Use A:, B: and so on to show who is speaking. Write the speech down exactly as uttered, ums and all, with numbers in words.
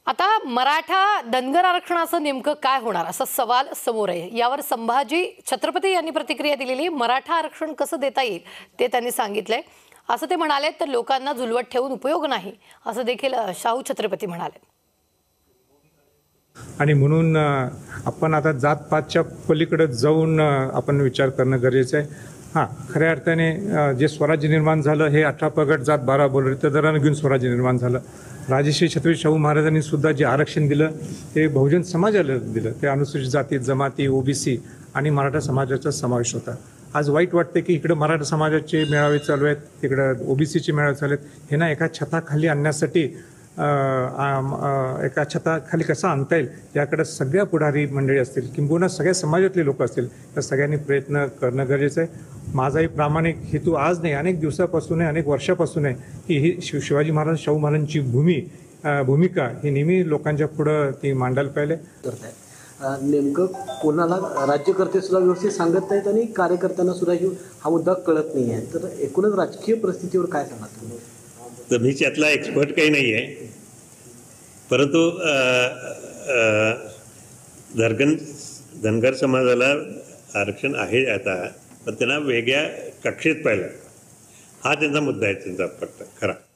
A: आता मराठा धनगर आरक्षणाचं नेमकं काय होणार असा सवाल समोर आहे। यावर संभाजी छत्रपती यांनी प्रतिक्रिया दिलेली। मराठा आरक्षण कसं देता येईल ते त्यांनी सांगितलंय। असं ते म्हणाले तर लोकांना झुलवत ठेवून उपयोग नाही असं देखील शाहू छत्रपती म्हणाले।
B: आणि म्हणून आपण आता जातपातच्या पलीकडे जाऊन आपण विचार करणं गरजेचं आहे। हां, खऱ्या अर्थाने जे स्वराज्य निर्माण झालं हे अठरा पगड जात बारा बोलरीत दरानं घेऊन स्वराज्य निर्माण झालं। राजश्री छत्रपती शाहू महाराजांनी सुद्धा जे आरक्षण दिलं ते बहुजन समाजाला दिलं। ते अनुसूचित जाती जमाती ओबीसी आणि मराठा समाजाचा समावेश होता। आज वाईट वाटते की इकडे मराठा समाजाचे मेळावे चालू आहेत, तिकडे ओबीसीचे मेळावे चालू आहेत। हे ना एका छताखाली आणण्यासाठी एका छताखाली कसं आणता येईल याकडे सगळ्या पुढारी मंडळी असतील किंबहुना सगळ्या समाजातले लोक असतील तर सगळ्यांनी प्रयत्न करणं गरजेचं आहे। माझाही प्रामाणिक हेतू आज नाही, अनेक दिवसापासून आहे, अनेक वर्षापासून आहे की ही शिव शिवाजी महाराज शाहू महाराजांची भूमी भूमिका ही नेहमी लोकांच्या पुढं ती मांडायला पाहिजे।
C: नेमकं कोणाला राज्यकर्ते सुद्धा व्यवस्थित सांगत नाहीत आणि कार्यकर्त्यांना सुद्धा हा मुद्दा कळत नाही आहे। तर एकूणच राजकीय परिस्थितीवर काय सांगणार तुम्ही?
D: तर मी त्यातला एक्सपर्ट काही नाही आहे, परंतु धनगर धनगर समाजाला आरक्षण आहे आता, पण त्यांना वेगळ्या कक्षेत पाहिलं हा त्यांचा मुद्दा आहे, त्यांचा फक्त खरा।